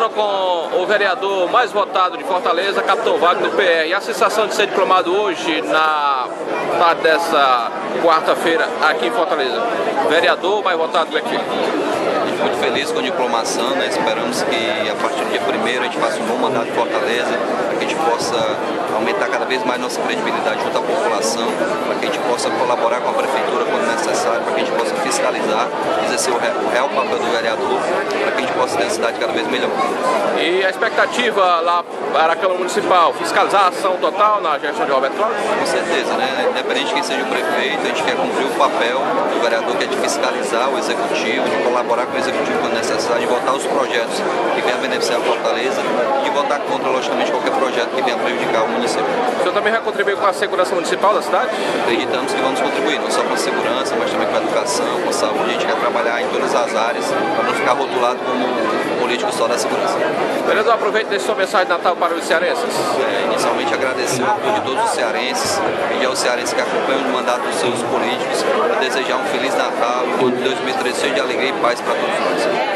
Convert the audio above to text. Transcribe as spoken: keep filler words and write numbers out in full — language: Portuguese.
foram com o vereador mais votado de Fortaleza, Capitão Wagner, do P R. E a sensação de ser diplomado hoje, na tarde dessa quarta-feira, aqui em Fortaleza? Vereador mais votado do aqui. Muito feliz com a diplomação, né? Esperamos que a partir do dia primeiro a gente faça um bom mandato em Fortaleza, para que a gente possa aumentar cada vez mais nossa credibilidade junto à população, para que a gente possa colaborar com a prefeitura quando necessário, para que a gente possa fiscalizar, exercer o real papel do vereador, para que a gente possa ter uma cidade cada vez melhor. E a expectativa lá para a Câmara Municipal, fiscalizar a ação total na gestão de Roberto Cláudio? Com certeza, né? Independente de quem seja o prefeito, a gente quer cumprir o papel do vereador, que é de fiscalizar o executivo, de colaborar com o executivo quando necessário, de votar os projetos que venham a beneficiar a Fortaleza e de votar contra, logicamente, qualquer projeto que venha a prejudicar o município. O senhor também vai contribuir com a segurança municipal da cidade? Acreditamos que vamos contribuir, não só com a segurança, mas também com a educação, com a saúde. A gente quer trabalhar em todas as áreas para não ficar rotulado como político só da segurança. Vereador, aproveite e deixe sua mensagem de Natal para os cearenses. É, inicialmente agradecer o apoio de todos os cearenses, pedir aos cearenses que acompanham o mandato dos seus políticos, para desejar um Feliz Natal e um ano de dois mil e treze cheio de alegria e paz para todos nós.